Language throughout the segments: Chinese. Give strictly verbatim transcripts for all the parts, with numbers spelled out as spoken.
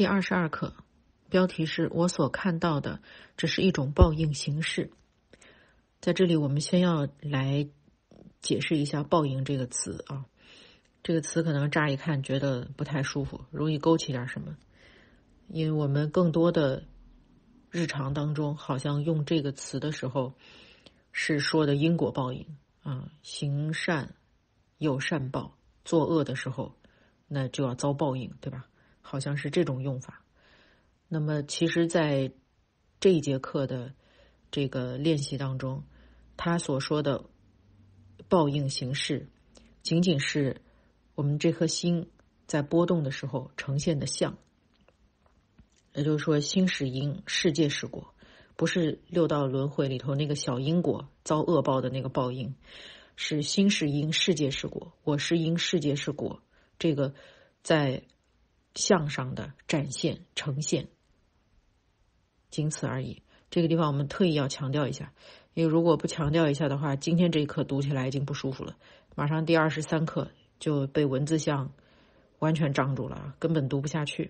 二十二课，标题是我所看到的只是一种报应形式。在这里我们先要来解释一下报应这个词啊，这个词可能乍一看觉得不太舒服，容易勾起点什么，因为我们更多的日常当中好像用这个词的时候是说的因果报应啊，行善有善报，作恶的时候那就要遭报应，对吧？好像是这种用法。那么其实在这一节课的这个练习当中，他所说的报应形式仅仅是我们这颗心在波动的时候呈现的相，也就是说心是因，世界是果，不是六道轮回里头那个小因果遭恶报的那个报应，是心是因，世界是果，我是因，世界是果，这个在相上的展现呈现，仅此而已。这个地方我们特意要强调一下，因为如果不强调一下的话，今天这一课读起来已经不舒服了，马上第二十三课就被文字相完全障住了，根本读不下去。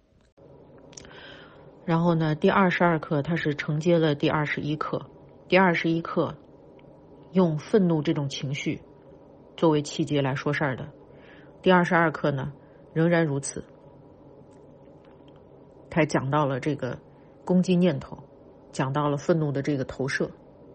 然后呢，第二十二课它是承接了第二十一课，第二十一课用愤怒这种情绪作为契机来说事儿的，第二十二课呢仍然如此。他讲到了这个攻击念头，讲到了愤怒的这个投射。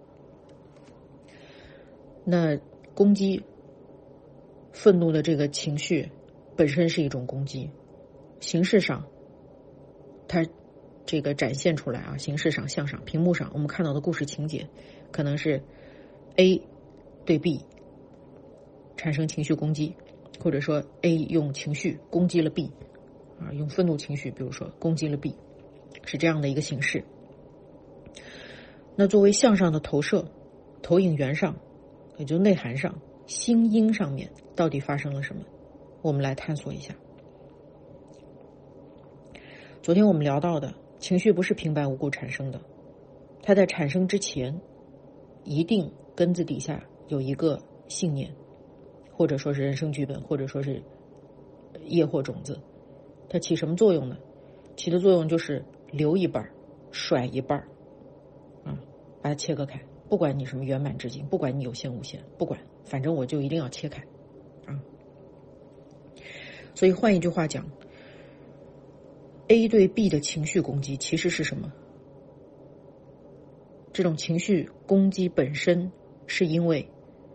那攻击愤怒的这个情绪本身是一种攻击，形式上它这个展现出来啊，形式上向上屏幕上我们看到的故事情节可能是 A 对 B 产生情绪攻击，或者说 A 用情绪攻击了 B啊，用愤怒情绪比如说攻击了 B， 是这样的一个形式。那作为向上的投射，投影源上也就内涵上心因上面到底发生了什么，我们来探索一下。昨天我们聊到的情绪不是平白无故产生的，它在产生之前一定根子底下有一个信念，或者说是人生剧本，或者说是业或种子。它起什么作用呢？起的作用就是留一半甩一半啊，把它切割开，不管你什么圆满至极，不管你有限无限，不管，反正我就一定要切开啊。所以换一句话讲， A 对 B 的情绪攻击其实是什么？这种情绪攻击本身是因为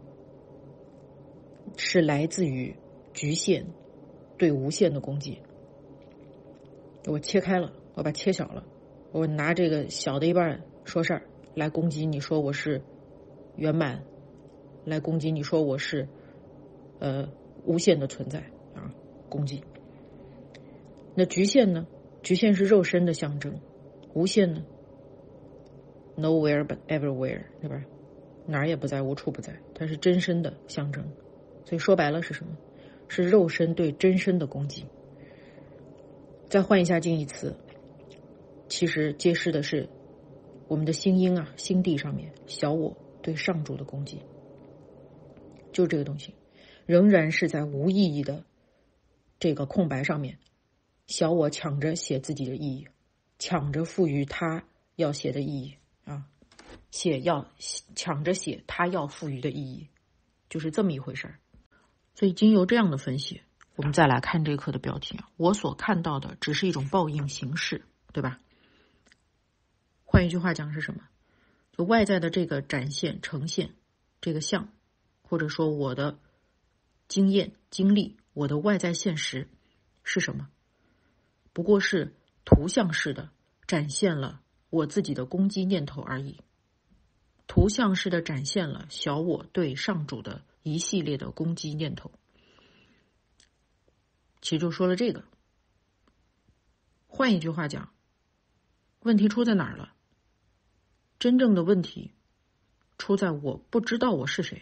是来自于局限对无限的攻击。我切开了，我把切小了，我拿这个小的一半说事儿来攻击你，说我是圆满，来攻击你说我是呃无限的存在啊，攻击。那局限呢？局限是肉身的象征，无限呢 nowhere but everywhere， 对吧？哪儿也不在，无处不在，它是真身的象征。所以说白了是什么？是肉身对真身的攻击。再换一下近义词，其实揭示的是我们的心因啊，心地上面小我对上主的攻击，就是这个东西，仍然是在无意义的这个空白上面，小我抢着写自己的意义，抢着赋予他要写的意义啊，写要抢着写他要赋予的意义，就是这么一回事儿。所以经由这样的分析，我们再来看这一课的标题啊，我所看到的只是一种报应形式，对吧？换一句话讲是什么？就外在的这个展现呈现这个相，或者说我的经验经历，我的外在现实是什么？不过是图像式的展现了我自己的攻击念头而已，图像式的展现了小我对上主的一系列的攻击念头。其实就说了这个。换一句话讲，问题出在哪儿了？真正的问题出在我不知道我是谁，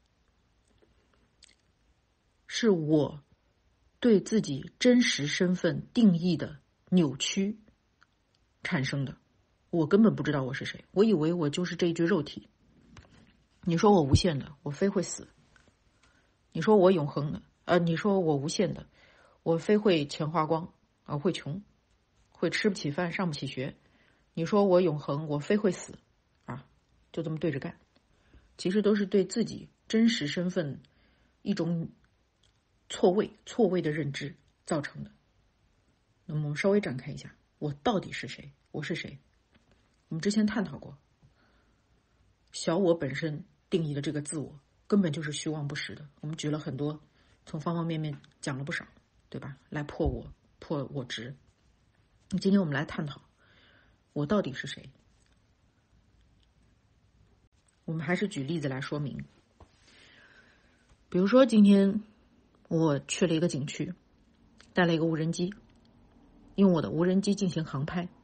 是我对自己真实身份定义的扭曲产生的。我根本不知道我是谁，我以为我就是这一具肉体。你说我无限的，我非会死；你说我永恒的，呃，你说我无限的，我非会钱花光，而会穷。 会吃不起饭，上不起学。你说我永恒，我非会死啊，就这么对着干。其实都是对自己真实身份一种错位、错位的认知造成的。那么我们稍微展开一下，我到底是谁？我是谁？我们之前探讨过，小我本身定义的这个自我根本就是虚妄不实的。我们举了很多，从方方面面讲了不少，对吧？来破我，破我执。今天我们来探讨，我到底是谁？我们还是举例子来说明。比如说今天我去了一个景区，带了一个无人机，用我的无人机进行航拍，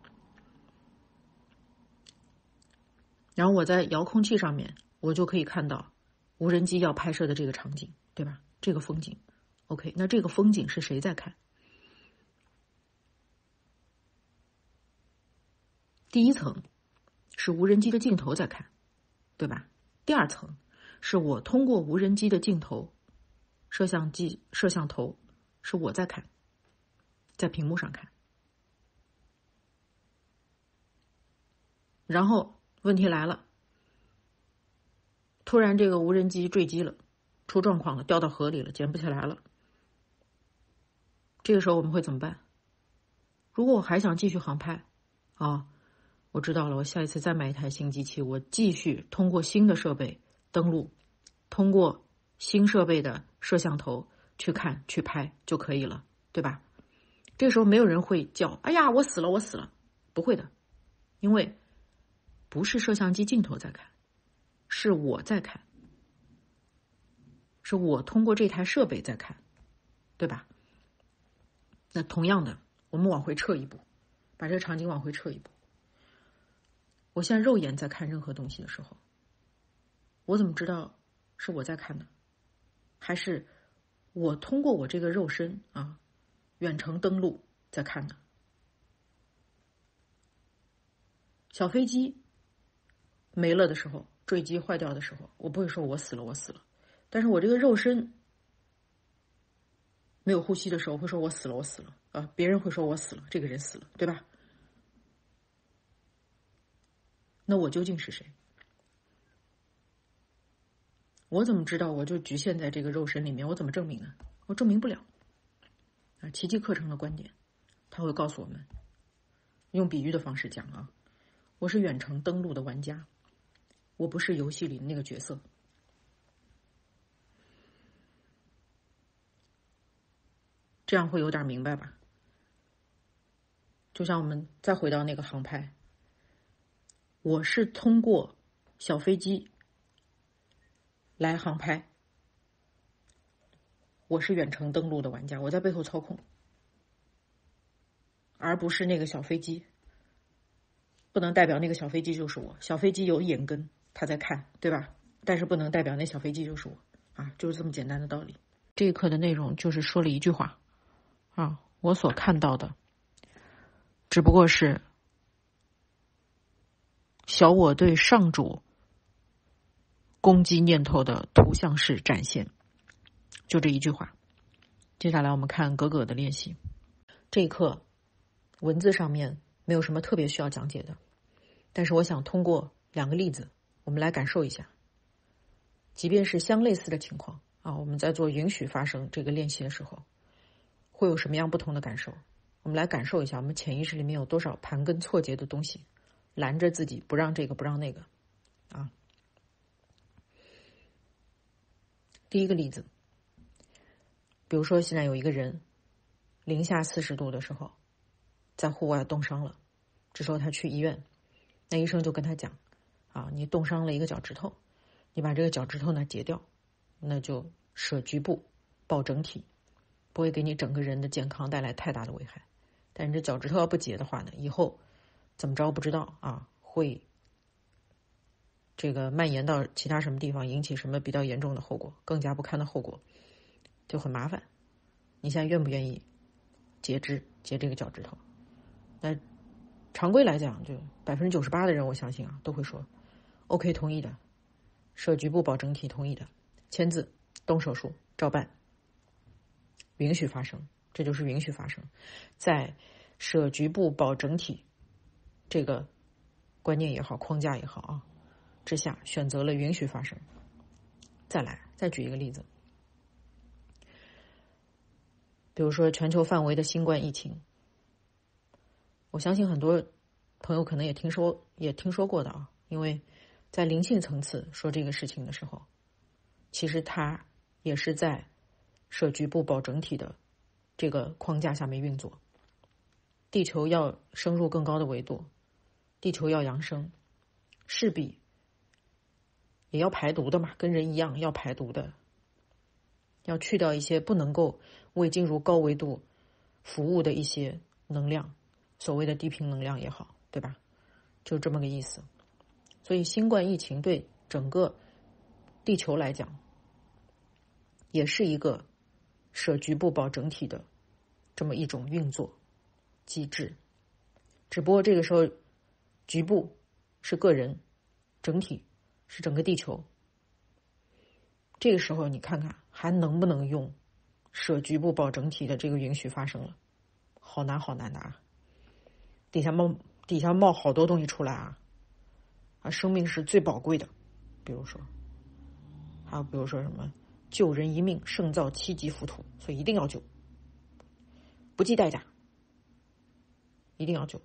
然后我在遥控器上面我就可以看到无人机要拍摄的这个场景，对吧？这个风景 OK， 那这个风景是谁在看？第一层是无人机的镜头在看，对吧？第二层是我通过无人机的镜头，摄像机摄像头是我在看，在屏幕上看。然后问题来了，突然这个无人机坠机了，出状况了，掉到河里了，捡不起来了。这个时候我们会怎么办？如果我还想继续航拍啊，我知道了，我下一次再买一台新机器，我继续通过新的设备登录，通过新设备的摄像头去看去拍就可以了，对吧？这个时候没有人会叫哎呀我死了我死了，不会的，因为不是摄像机镜头在看，是我在看，是我通过这台设备在看，对吧？那同样的，我们往回撤一步，把这个场景往回撤一步。我现在肉眼在看任何东西的时候，我怎么知道是我在看的，还是我通过我这个肉身啊远程登录在看的？小飞机没了的时候，坠机坏掉的时候，我不会说我死了我死了，但是我这个肉身没有呼吸的时候会说我死了我死了啊，别人会说我死了，这个人死了，对吧？那我究竟是谁？我怎么知道我就局限在这个肉身里面？我怎么证明呢？我证明不了啊。奇迹课程的观点他会告诉我们，用比喻的方式讲啊，我是远程登陆的玩家，我不是游戏里的那个角色。这样会有点明白吧？就像我们再回到那个航拍，我是通过小飞机来航拍，我是远程登陆的玩家，我在背后操控，而不是那个小飞机。不能代表那个小飞机就是我，小飞机有眼根，他在看，对吧？但是不能代表那小飞机就是我啊，就是这么简单的道理。这一课的内容就是说了一句话啊，我所看到的只不过是小我对上主攻击念头的图像式展现，就这一句话。接下来我们看格格的练习。这一课文字上面没有什么特别需要讲解的，但是我想通过两个例子我们来感受一下，即便是相类似的情况啊，我们在做允许发生这个练习的时候会有什么样不同的感受。我们来感受一下我们潜意识里面有多少盘根错节的东西拦着自己，不让这个不让那个啊。第一个例子，比如说现在有一个人零下四十度的时候在户外冻伤了，这时候他去医院，那医生就跟他讲啊，你冻伤了一个脚趾头，你把这个脚趾头呢截掉，那就舍局部保整体，不会给你整个人的健康带来太大的危害。但是这脚趾头要不截的话呢，以后怎么着不知道啊，会这个蔓延到其他什么地方，引起什么比较严重的后果，更加不堪的后果，就很麻烦。你现在愿不愿意截肢截这个脚趾头？那常规来讲，就百分之九十八的人，我相信啊，都会说 OK 同意的，舍局部保整体同意的，签字动手术照办，允许发生，这就是允许发生。在舍局部保整体这个观念也好，框架也好啊之下，选择了允许发生。再来，再举一个例子，比如说全球范围的新冠疫情，我相信很多朋友可能也听说也听说过的啊，因为在灵性层次说这个事情的时候，其实它也是在舍局部保整体的这个框架下面运作。地球要升入更高的维度，地球要扬升，势必也要排毒的嘛，跟人一样要排毒的，要去掉一些不能够为进入高维度服务的一些能量，所谓的低频能量也好，对吧？就这么个意思。所以新冠疫情对整个地球来讲，也是一个舍局部保整体的这么一种运作机制。只不过这个时候局部是个人，整体是整个地球。这个时候你看看还能不能用舍局部保整体的这个允许发生了，好难好难的啊！底下冒底下冒好多东西出来啊！啊，生命是最宝贵的，比如说，还有比如说什么救人一命胜造七级浮屠，所以一定要救，不计代价，一定要救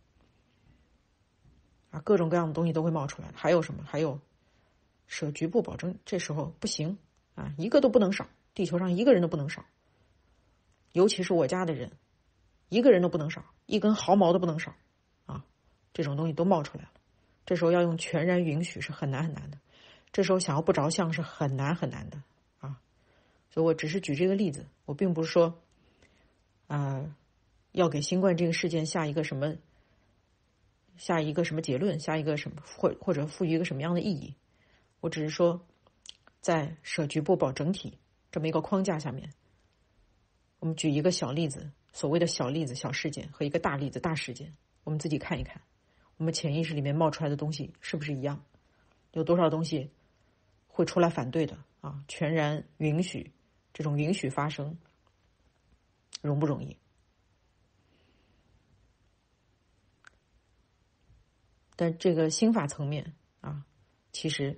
啊！各种各样的东西都会冒出来。还有什么？还有舍局部保证，这时候不行啊，一个都不能少，地球上一个人都不能少，尤其是我家的人，一个人都不能少，一根毫毛都不能少啊！这种东西都冒出来了，这时候要用全然允许是很难很难的，这时候想要不着相是很难很难的啊！所以我只是举这个例子，我并不是说啊、呃、要给新冠这个事件下一个什么下一个什么结论，下一个什么或或者赋予一个什么样的意义。我只是说，在舍局部保整体这么一个框架下面，我们举一个小例子，所谓的小例子、小事件和一个大例子、大事件，我们自己看一看，我们潜意识里面冒出来的东西是不是一样？有多少东西会出来反对的啊？全然允许，这种允许发生，容不容易？但这个心法层面啊，其实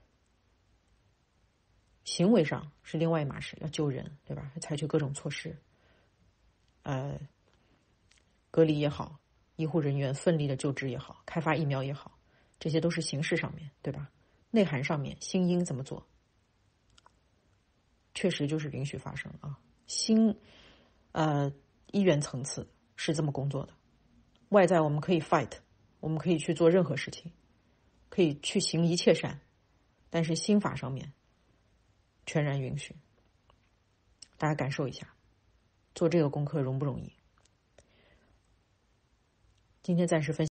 行为上是另外一码事，要救人，对吧？采取各种措施，呃，隔离也好，医护人员奋力的救治也好，开发疫苗也好，这些都是形式上面，对吧？内涵上面，心因怎么做？确实就是允许发生啊。心，呃，医院层次是这么工作的，外在我们可以 fight， 我们可以去做任何事情，可以去行一切善，但是心法上面全然允许。大家感受一下，做这个功课容不容易？今天暂时分享。